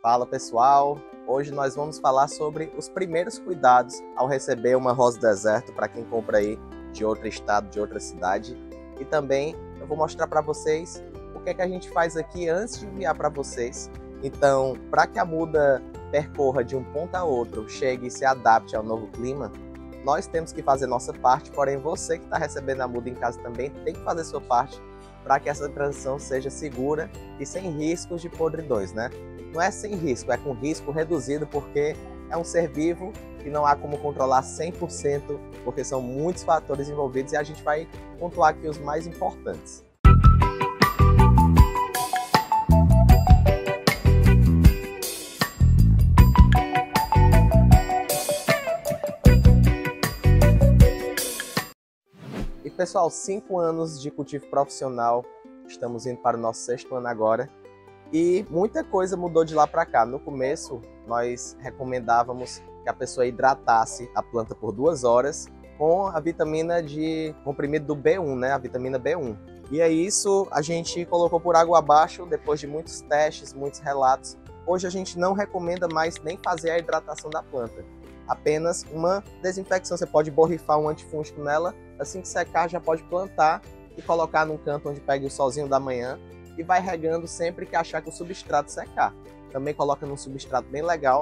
Fala pessoal, hoje nós vamos falar sobre os primeiros cuidados ao receber uma rosa deserto para quem compra aí de outro estado, de outra cidade. E também eu vou mostrar para vocês o que é que a gente faz aqui antes de enviar para vocês. Então, para que a muda percorra de um ponto a outro, chegue e se adapte ao novo clima, nós temos que fazer nossa parte, porém você que está recebendo a muda em casa também tem que fazer sua parte para que essa transição seja segura e sem riscos de podridões, né? Não é sem risco, é com risco reduzido, porque é um ser vivo e não há como controlar 100%, porque são muitos fatores envolvidos e a gente vai pontuar aqui os mais importantes. E pessoal, 5 anos de cultivo profissional, estamos indo para o nosso 6º ano agora. E muita coisa mudou de lá para cá. No começo, nós recomendávamos que a pessoa hidratasse a planta por 2 horas com a vitamina de comprimido do B1, né? A vitamina B1. E é isso, a gente colocou por água abaixo, depois de muitos testes, muitos relatos. Hoje a gente não recomenda mais nem fazer a hidratação da planta. Apenas uma desinfecção. Você pode borrifar um antifúngico nela, assim que secar já pode plantar e colocar num canto onde pegue o solzinho da manhã. E vai regando sempre que achar que o substrato secar. Também coloca num substrato bem legal.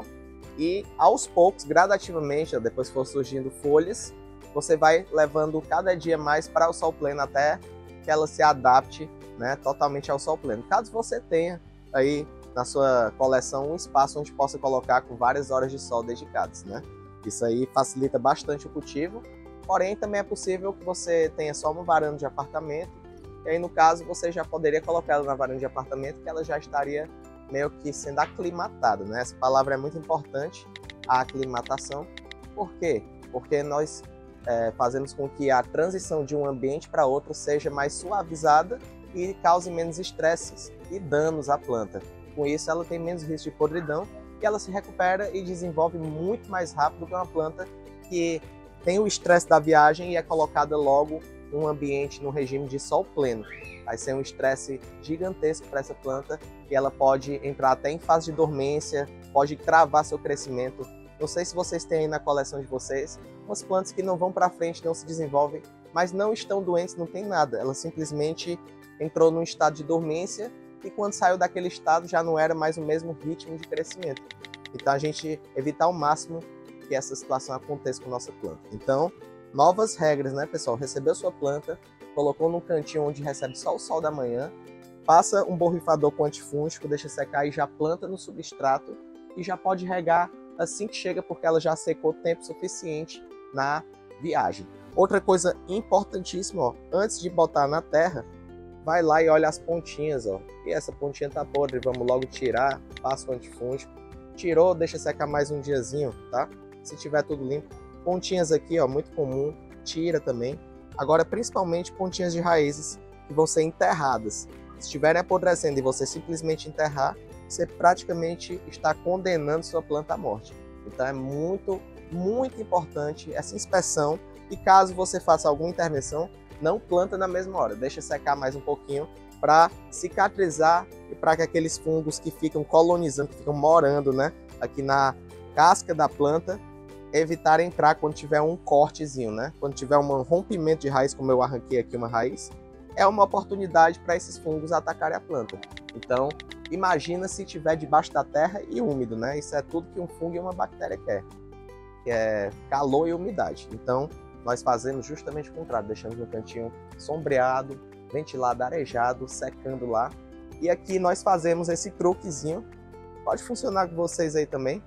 E aos poucos, gradativamente, depois que for surgindo folhas, você vai levando cada dia mais para o sol pleno até que ela se adapte, né, totalmente ao sol pleno. Caso você tenha aí na sua coleção um espaço onde possa colocar com várias horas de sol dedicadas, né? Isso aí facilita bastante o cultivo. Porém, também é possível que você tenha só uma varanda de apartamento. E aí, no caso, você já poderia colocar ela na varanda de apartamento, que ela já estaria meio que sendo aclimatada, né? Essa palavra é muito importante, a aclimatação. Por quê? Porque nós fazemos com que a transição de um ambiente para outro seja mais suavizada e cause menos estresses e danos à planta. Com isso, ela tem menos risco de podridão e ela se recupera e desenvolve muito mais rápido que uma planta que tem o estresse da viagem e é colocada logo um ambiente no regime de sol pleno. Vai ser um estresse gigantesco para essa planta e ela pode entrar até em fase de dormência, pode travar seu crescimento. Não sei se vocês têm aí na coleção de vocês umas plantas que não vão para frente, não se desenvolvem, mas não estão doentes, não tem nada. Ela simplesmente entrou num estado de dormência e quando saiu daquele estado já não era mais o mesmo ritmo de crescimento. Então a gente evitar ao máximo que essa situação aconteça com nossa planta. Então, novas regras, né, pessoal? Recebeu sua planta, colocou num cantinho onde recebe só o sol da manhã, passa um borrifador com antifúngico, deixa secar e já planta no substrato e já pode regar assim que chega, porque ela já secou tempo suficiente na viagem. Outra coisa importantíssima, ó, antes de botar na terra, vai lá e olha as pontinhas, ó. E essa pontinha tá podre, vamos logo tirar, passa o antifúngico. Tirou, deixa secar mais um diazinho, tá? Se tiver tudo limpo. Pontinhas aqui, ó, muito comum, tira também. Agora, principalmente pontinhas de raízes que vão ser enterradas. Se estiverem apodrecendo e você simplesmente enterrar, você praticamente está condenando sua planta à morte. Então é muito, muito importante essa inspeção. E caso você faça alguma intervenção, não planta na mesma hora. Deixa secar mais um pouquinho para cicatrizar e para que aqueles fungos que ficam colonizando, que ficam morando, né, aqui na casca da planta, evitar entrar quando tiver um cortezinho, né? Quando tiver um rompimento de raiz, como eu arranquei aqui uma raiz, é uma oportunidade para esses fungos atacarem a planta. Então, imagina se estiver debaixo da terra e úmido, né? Isso é tudo que um fungo e uma bactéria quer, que é calor e umidade. Então, nós fazemos justamente o contrário, deixamos no cantinho sombreado, ventilado, arejado, secando lá. E aqui nós fazemos esse truquezinho, pode funcionar com vocês aí também.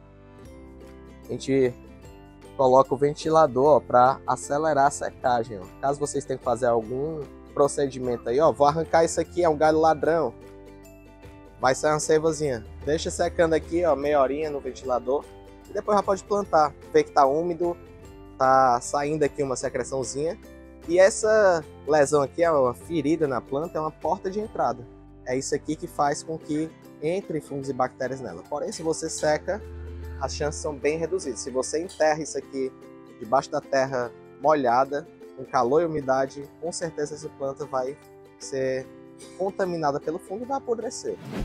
A gente coloca o ventilador para acelerar a secagem. Ó. Caso vocês tenham que fazer algum procedimento aí, ó, vou arrancar isso aqui, é um galho ladrão. Vai sair uma seivazinha. Deixa secando aqui, ó, meia horinha no ventilador. E depois já pode plantar. Vê que tá úmido, tá saindo aqui uma secreçãozinha. E essa lesão aqui, ó, a ferida na planta, é uma porta de entrada. É isso aqui que faz com que entre fungos e bactérias nela. Porém, se você seca, as chances são bem reduzidas. Se você enterra isso aqui debaixo da terra molhada, com calor e umidade, com certeza essa planta vai ser contaminada pelo fungo e vai apodrecer.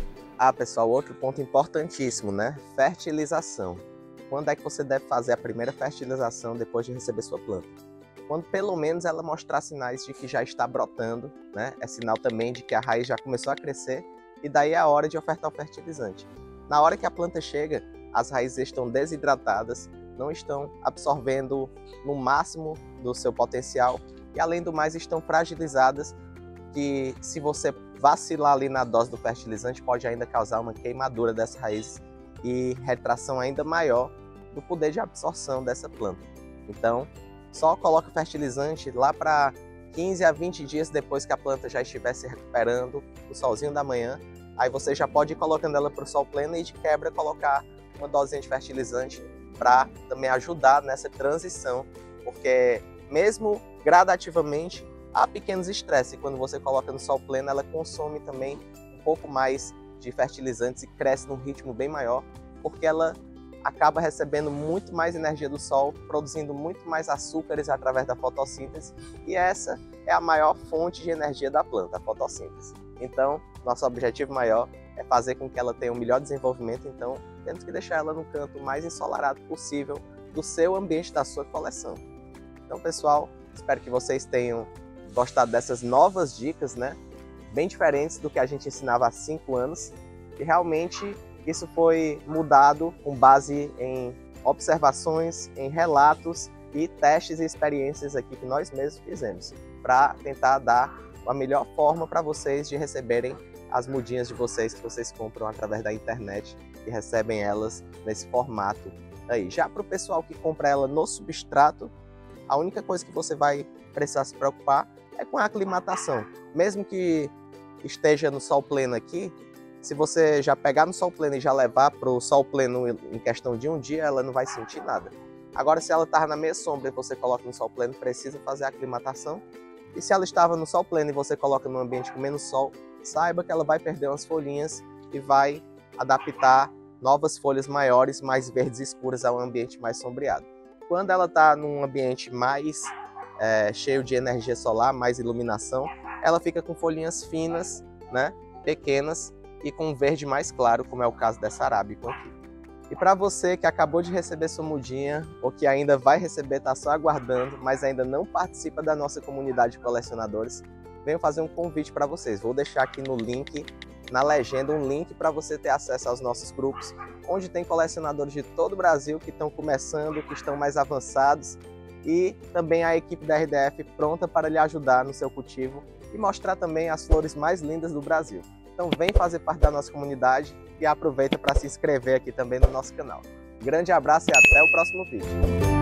Pessoal, outro ponto importantíssimo, né? Fertilização. Quando é que você deve fazer a primeira fertilização depois de receber sua planta? Quando pelo menos ela mostrar sinais de que já está brotando, né? É sinal também de que a raiz já começou a crescer e daí é a hora de ofertar o fertilizante. Na hora que a planta chega, as raízes estão desidratadas, não estão absorvendo no máximo do seu potencial e além do mais estão fragilizadas, que se você vacilar ali na dose do fertilizante pode ainda causar uma queimadura dessas raízes e retração ainda maior do poder de absorção dessa planta. Então, só coloca o fertilizante lá para 15 a 20 dias depois que a planta já estiver se recuperando do solzinho da manhã. Aí você já pode ir colocando ela para o sol pleno e de quebra colocar uma dosinha de fertilizante para também ajudar nessa transição, porque mesmo gradativamente há pequenos estresses e quando você coloca no sol pleno ela consome também um pouco mais de fertilizantes e cresce num ritmo bem maior, porque ela acaba recebendo muito mais energia do sol, produzindo muito mais açúcares através da fotossíntese, e essa é a maior fonte de energia da planta, a fotossíntese. Então, nosso objetivo maior é fazer com que ela tenha um melhor desenvolvimento, então temos que deixar ela no canto mais ensolarado possível do seu ambiente, da sua coleção. Então, pessoal, espero que vocês tenham gostado dessas novas dicas, né? Bem diferentes do que a gente ensinava há 5 anos, e realmente isso foi mudado com base em observações, em relatos e testes e experiências aqui que nós mesmos fizemos, para tentar dar a melhor forma para vocês de receberem as mudinhas de vocês que vocês compram através da internet e recebem elas nesse formato aí. Já para o pessoal que compra ela no substrato, a única coisa que você vai precisar se preocupar é com a aclimatação. Mesmo que esteja no sol pleno aqui, se você já pegar no sol pleno e já levar para o sol pleno em questão de um dia, ela não vai sentir nada. Agora, se ela estava na meia sombra e você coloca no sol pleno, precisa fazer a aclimatação. E se ela estava no sol pleno e você coloca num ambiente com menos sol, saiba que ela vai perder umas folhinhas e vai adaptar novas folhas maiores, mais verdes escuras ao ambiente mais sombreado. Quando ela está num ambiente mais cheio de energia solar, mais iluminação, ela fica com folhinhas finas, né, pequenas, e com um verde mais claro, como é o caso dessa arábica aqui. E para você que acabou de receber sua mudinha, ou que ainda vai receber, está só aguardando, mas ainda não participa da nossa comunidade de colecionadores, venho fazer um convite para vocês. Vou deixar aqui no link, na legenda, um link para você ter acesso aos nossos grupos, onde tem colecionadores de todo o Brasil que estão começando, que estão mais avançados, e também a equipe da RDF pronta para lhe ajudar no seu cultivo e mostrar também as flores mais lindas do Brasil. Então vem fazer parte da nossa comunidade e aproveita para se inscrever aqui também no nosso canal. Grande abraço e até o próximo vídeo.